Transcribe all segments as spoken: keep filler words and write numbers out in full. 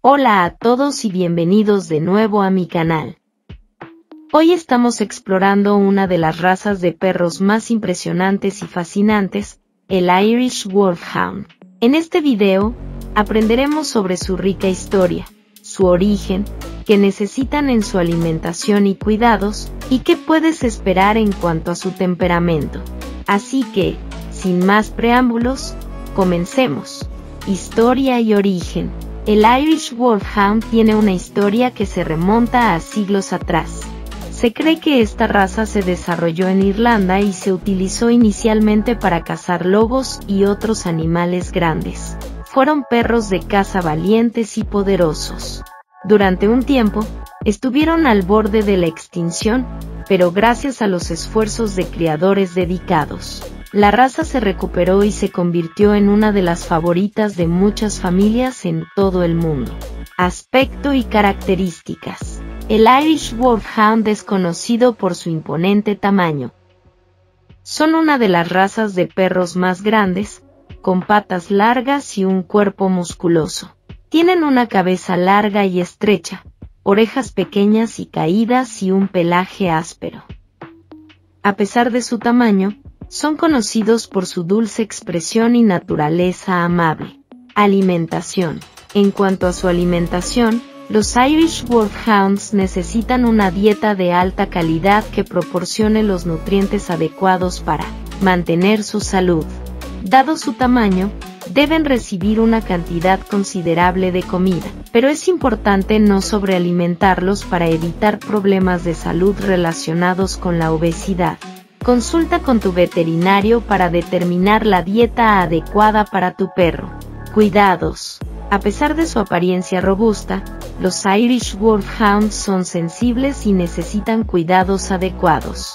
Hola a todos y bienvenidos de nuevo a mi canal. Hoy estamos explorando una de las razas de perros más impresionantes y fascinantes, el Irish Wolfhound. En este video, aprenderemos sobre su rica historia, su origen, qué necesitan en su alimentación y cuidados, y qué puedes esperar en cuanto a su temperamento. Así que, sin más preámbulos, comencemos. Historia y origen. El Irish Wolfhound tiene una historia que se remonta a siglos atrás. Se cree que esta raza se desarrolló en Irlanda y se utilizó inicialmente para cazar lobos y otros animales grandes. Fueron perros de caza valientes y poderosos. Durante un tiempo, estuvieron al borde de la extinción, pero gracias a los esfuerzos de criadores dedicados, la raza se recuperó y se convirtió en una de las favoritas de muchas familias en todo el mundo. Aspecto y características. El Irish Wolfhound es conocido por su imponente tamaño. Son una de las razas de perros más grandes, con patas largas y un cuerpo musculoso. Tienen una cabeza larga y estrecha, orejas pequeñas y caídas y un pelaje áspero. A pesar de su tamaño, son conocidos por su dulce expresión y naturaleza amable. Alimentación. En cuanto a su alimentación, los Irish Wolfhounds necesitan una dieta de alta calidad que proporcione los nutrientes adecuados para mantener su salud. Dado su tamaño, deben recibir una cantidad considerable de comida, pero es importante no sobrealimentarlos para evitar problemas de salud relacionados con la obesidad. Consulta con tu veterinario para determinar la dieta adecuada para tu perro. Cuidados. A pesar de su apariencia robusta, los Irish Wolfhounds son sensibles y necesitan cuidados adecuados.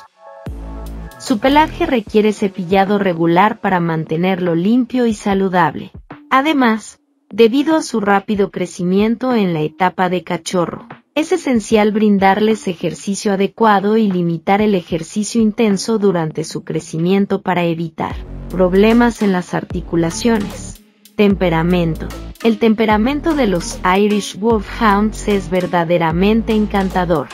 Su pelaje requiere cepillado regular para mantenerlo limpio y saludable. Además, debido a su rápido crecimiento en la etapa de cachorro, es esencial brindarles ejercicio adecuado y limitar el ejercicio intenso durante su crecimiento para evitar problemas en las articulaciones. Temperamento. El temperamento de los Irish Wolfhounds es verdaderamente encantador.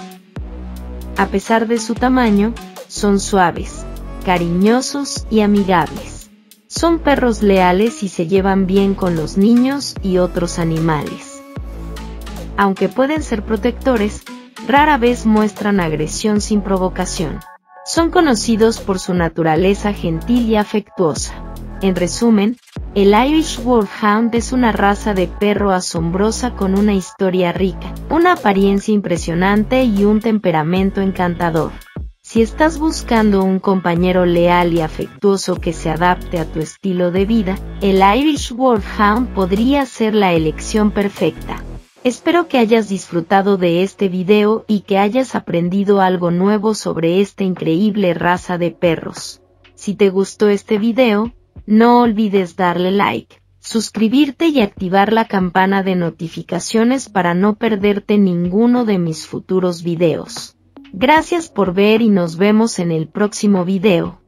A pesar de su tamaño, son suaves, cariñosos y amigables. Son perros leales y se llevan bien con los niños y otros animales. Aunque pueden ser protectores, rara vez muestran agresión sin provocación. Son conocidos por su naturaleza gentil y afectuosa. En resumen, el Irish Wolfhound es una raza de perro asombrosa con una historia rica, una apariencia impresionante y un temperamento encantador. Si estás buscando un compañero leal y afectuoso que se adapte a tu estilo de vida, el Irish Wolfhound podría ser la elección perfecta. Espero que hayas disfrutado de este video y que hayas aprendido algo nuevo sobre esta increíble raza de perros. Si te gustó este video, no olvides darle like, suscribirte y activar la campana de notificaciones para no perderte ninguno de mis futuros videos. Gracias por ver y nos vemos en el próximo video.